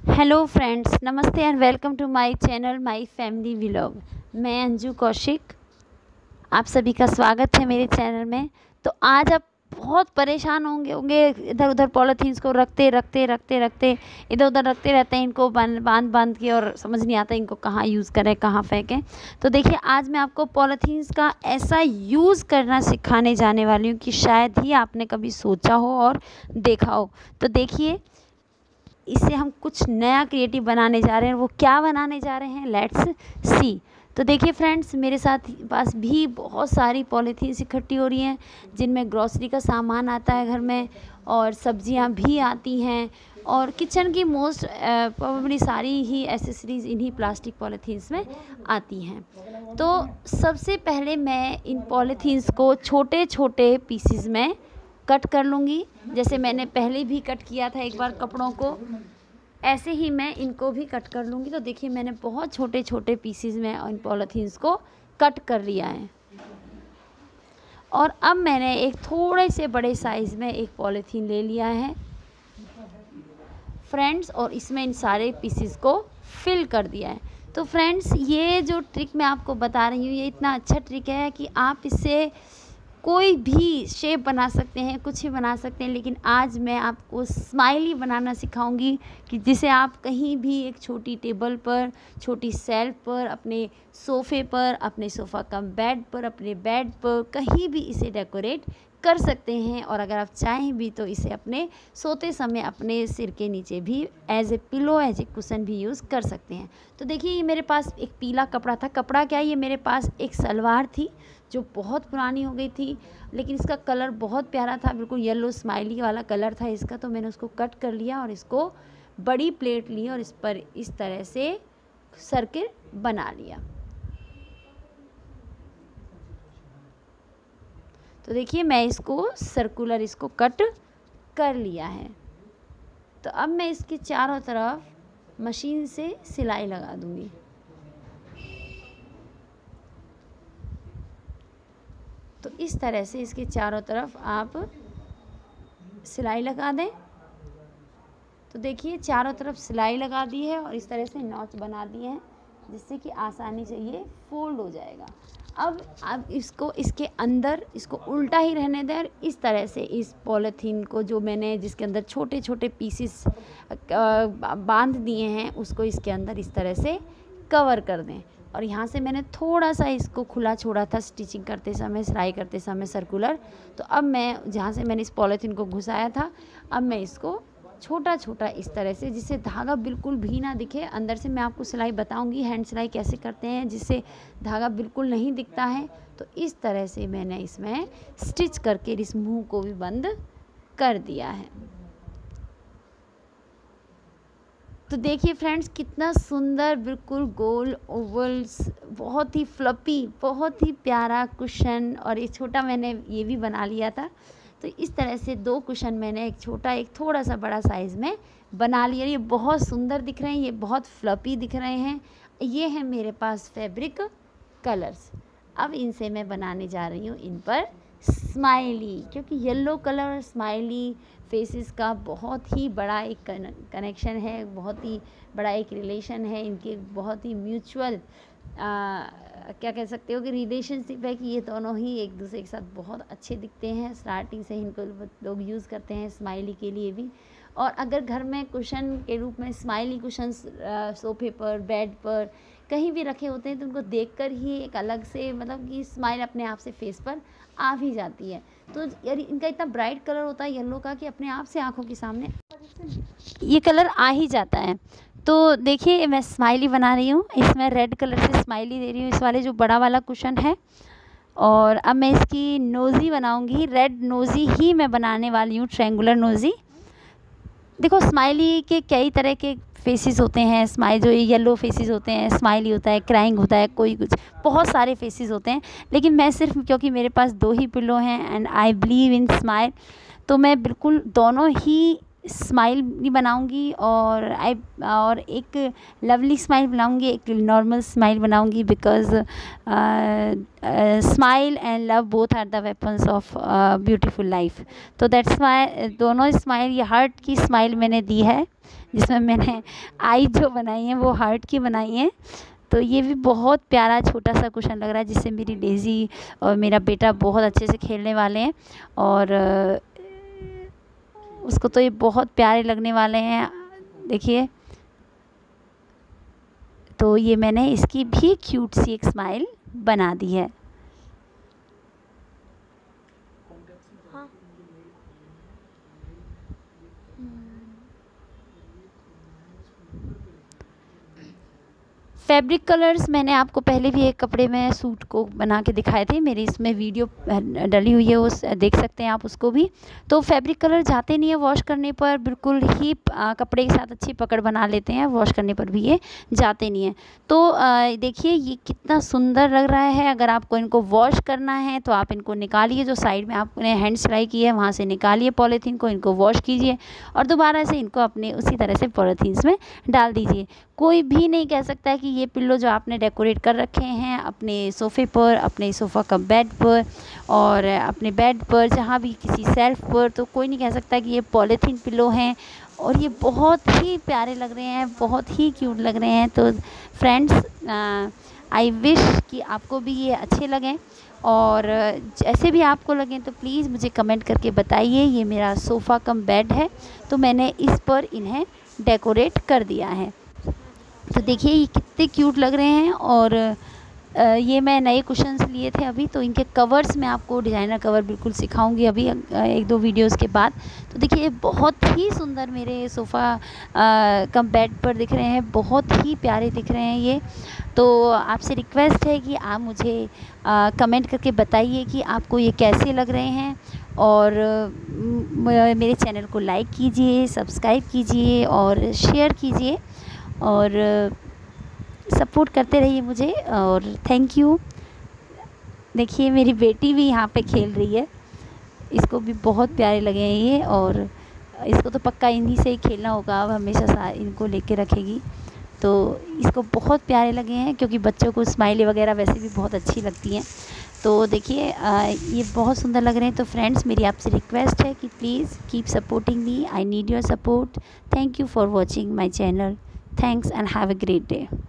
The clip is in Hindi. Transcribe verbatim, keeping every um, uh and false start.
हेलो फ्रेंड्स, नमस्ते and welcome to my channel my family vlog. मैं अंजू कौशिक, आप सभी का स्वागत है मेरे चैनल में। तो आज आप बहुत परेशान होंगे होंगे इधर उधर पॉलीथीन्स को रखते रखते रखते रखते इधर उधर रखते रहते हैं इनको बांध बांध बांध के, और समझ नहीं आता इनको कहाँ यूज़ करें कहाँ फेंकें। तो देखिए, आज मैं आपको पॉलीथीन्स का ऐसा यूज़ करना सिखाने जाने वाली हूँ कि शायद ही आपने कभी सोचा हो और देखा हो। तो देखिए, इससे हम कुछ नया क्रिएटिव बनाने जा रहे हैं। वो क्या बनाने जा रहे हैं, लेट्स सी। तो देखिए फ्रेंड्स, मेरे साथ पास भी बहुत सारी पॉलीथीन्स इकट्ठी हो रही हैं जिनमें ग्रॉसरी का सामान आता है घर में, और सब्जियां भी आती हैं, और किचन की मोस्ट प्रोबेबली सारी ही एसेसरीज़ इन्हीं प्लास्टिक पॉलीथीन्स में आती हैं। तो सबसे पहले मैं इन पॉलीथीन्स को छोटे छोटे पीसीज में कट कर लूँगी। जैसे मैंने पहले भी कट किया था एक बार कपड़ों को, ऐसे ही मैं इनको भी कट कर लूँगी। तो देखिए, मैंने बहुत छोटे छोटे पीसीज में इन पॉलीथीन्स को कट कर लिया है। और अब मैंने एक थोड़े से बड़े साइज़ में एक पॉलीथीन ले लिया है फ्रेंड्स, और इसमें इन सारे पीसीज को फिल कर दिया है। तो फ्रेंड्स, ये जो ट्रिक मैं आपको बता रही हूँ, ये इतना अच्छा ट्रिक है कि आप इससे कोई भी शेप बना सकते हैं, कुछ भी बना सकते हैं। लेकिन आज मैं आपको स्माइली बनाना सिखाऊंगी कि जिसे आप कहीं भी एक छोटी टेबल पर, छोटी शेल्फ पर, अपने सोफ़े पर, अपने सोफ़ा कम बेड पर, अपने बेड पर, कहीं भी इसे डेकोरेट कर सकते हैं। और अगर आप चाहें भी तो इसे अपने सोते समय अपने सिर के नीचे भी as a pillow, as a cushion भी यूज़ कर सकते हैं। तो देखिए, ये मेरे पास एक पीला कपड़ा था। कपड़ा क्या, ये मेरे पास एक सलवार थी जो बहुत पुरानी हो गई थी, लेकिन इसका कलर बहुत प्यारा था, बिल्कुल येलो स्माइली वाला कलर था इसका। तो मैंने उसको कट कर लिया और इसको बड़ी प्लेट ली और इस पर इस तरह से सर्किल बना लिया। तो देखिए, मैं इसको सर्कुलर इसको कट कर लिया है। तो अब मैं इसके चारों तरफ मशीन से सिलाई लगा दूंगी। तो इस तरह से इसके चारों तरफ आप सिलाई लगा दें। तो देखिए, चारों तरफ सिलाई लगा दी है और इस तरह से नॉच बना दिए हैं, जिससे कि आसानी से ये फोल्ड हो जाएगा। अब अब इसको इसके अंदर इसको उल्टा ही रहने दें, और इस तरह से इस पॉलीथीन को जो मैंने जिसके अंदर छोटे छोटे पीसेस बांध दिए हैं, उसको इसके अंदर इस तरह से कवर कर दें। और यहाँ से मैंने थोड़ा सा इसको खुला छोड़ा था स्टिचिंग करते समय, सिलाई करते समय सर्कुलर। तो अब मैं जहाँ से मैंने इस पॉलीथीन को घुसाया था, अब मैं इसको छोटा छोटा इस तरह से, जिससे धागा बिल्कुल भी ना दिखे। अंदर से मैं आपको सिलाई बताऊंगी, हैंड सिलाई कैसे करते हैं जिससे धागा बिल्कुल नहीं दिखता है। तो इस तरह से मैंने इसमें स्टिच करके इस मुंह को भी बंद कर दिया है। तो देखिए फ्रेंड्स, कितना सुंदर, बिल्कुल गोल ओवल्स, बहुत ही फ्लपी, बहुत ही प्यारा कुशन। और ये छोटा मैंने ये भी बना लिया था। तो इस तरह से दो कुशन मैंने, एक छोटा एक थोड़ा सा बड़ा साइज़ में बना लिया। ये बहुत सुंदर दिख रहे हैं, ये बहुत फ्लपी दिख रहे हैं। ये है मेरे पास फैब्रिक कलर्स। अब इनसे मैं बनाने जा रही हूँ इन पर स्माइली, क्योंकि येलो कलर और स्माइली फेसेस का बहुत ही बड़ा एक कनेक्शन है, बहुत ही बड़ा एक रिलेशन है। इनके बहुत ही म्यूचुअल क्या कह सकते हो कि रिलेशनशिप है, कि ये दोनों ही एक दूसरे के साथ बहुत अच्छे दिखते हैं। स्टार्टिंग से इनको लोग यूज़ करते हैं स्माइली के लिए भी। और अगर घर में कुशन के रूप में स्माइली कुशन सोफे पर, बेड पर, कहीं भी रखे होते हैं, तो उनको देखकर ही एक अलग से, मतलब कि स्माइल अपने आप से फेस पर आ भी जाती है। तो यार, इनका इतना ब्राइट कलर होता है येलो का कि अपने आप से आंखों के सामने ये कलर आ ही जाता है। तो देखिए, मैं स्माइली बना रही हूँ, इसमें रेड कलर से स्माइली दे रही हूँ, इस वाले जो बड़ा वाला कुशन है। और अब मैं इसकी नोज़ी बनाऊंगी, रेड नोज़ी ही मैं बनाने वाली हूँ, ट्रायंगुलर नोज़ी। देखो, स्माइली के कई तरह के फेसेस होते हैं। स्माइल जो येलो फेसेस होते हैं, स्माइली होता है, क्राइंग होता है, कोई कुछ, बहुत सारे फेसेस होते हैं। लेकिन मैं सिर्फ, क्योंकि मेरे पास दो ही पिलो हैं and I believe in smile, तो मैं बिल्कुल दोनों ही स्माइल भी बनाऊंगी। और आई और एक लवली स्माइल बनाऊंगी, एक नॉर्मल स्माइल बनाऊंगी, because smile and love both are the weapons of beautiful life. तो दैट्स वाई दोनों स्माइल, ये हार्ट की स्माइल मैंने दी है, जिसमें मैंने आई जो बनाई है वो हार्ट की बनाई है। तो ये भी बहुत प्यारा छोटा सा कुशन लग रहा है, जिससे मेरी डेज़ी और मेरा बेटा बहुत अच्छे से खेलने वाले हैं, और उसको तो ये बहुत प्यारे लगने वाले हैं। देखिए, तो ये मैंने इसकी भी क्यूट सी एक स्माइल बना दी है। हाँ। फैब्रिक कलर्स मैंने आपको पहले भी एक कपड़े में सूट को बना के दिखाए थे, मेरी इसमें वीडियो डली हुई है, उस देख सकते हैं आप उसको भी। तो फैब्रिक कलर जाते नहीं है वॉश करने पर, बिल्कुल ही आ, कपड़े के साथ अच्छी पकड़ बना लेते हैं, वॉश करने पर भी ये जाते नहीं है। तो आ, देखिए ये कितना सुंदर लग रहा है। अगर आपको इनको वॉश करना है तो आप इनको निकालिए, जो साइड में आपने हैंड सिलाई की है वहाँ से निकालिए पॉलीथीन को, इनको वॉश कीजिए और दोबारा से इनको अपने उसी तरह से पॉलीथीन्स में डाल दीजिए। कोई भी नहीं कह सकता है कि ये पिल्लो जो आपने डेकोरेट कर रखे हैं अपने सोफ़े पर, अपने सोफ़ा का बेड पर और अपने बेड पर, जहाँ भी किसी सेल्फ पर, तो कोई नहीं कह सकता कि ये पॉलीथीन पिल्लो हैं। और ये बहुत ही प्यारे लग रहे हैं, बहुत ही क्यूट लग रहे हैं। तो फ्रेंड्स, आई विश कि आपको भी ये अच्छे लगें, और जैसे भी आपको लगें तो प्लीज़ मुझे कमेंट करके बताइए। ये मेरा सोफ़ा कम बेड है, तो मैंने इस पर इन्हें डेकोरेट कर दिया है। तो देखिए ये कितने क्यूट लग रहे हैं। और ये मैं नए कुशन्स लिए थे अभी, तो इनके कवर्स मैं आपको डिज़ाइनर कवर बिल्कुल सिखाऊंगी अभी एक दो वीडियोस के बाद। तो देखिए बहुत ही सुंदर मेरे सोफ़ा कम बेड पर दिख रहे हैं, बहुत ही प्यारे दिख रहे हैं ये। तो आपसे रिक्वेस्ट है कि आप मुझे आ, कमेंट करके बताइए कि आपको ये कैसे लग रहे हैं, और म, मेरे चैनल को लाइक कीजिए, सब्सक्राइब कीजिए और शेयर कीजिए, और सपोर्ट करते रहिए मुझे। और थैंक यू। देखिए मेरी बेटी भी यहाँ पे खेल रही है, इसको भी बहुत प्यारे लगे हैं ये, और इसको तो पक्का इन्हीं से ही खेलना होगा, अब हमेशा सा इनको लेके रखेगी। तो इसको बहुत प्यारे लगे हैं, क्योंकि बच्चों को स्माइली वगैरह वैसे भी बहुत अच्छी लगती हैं। तो देखिए ये बहुत सुंदर लग रहे हैं। तो फ्रेंड्स, मेरी आपसे रिक्वेस्ट है कि please keep supporting me, I need your support. Thank you for watching my channel. Thanks and have a great day.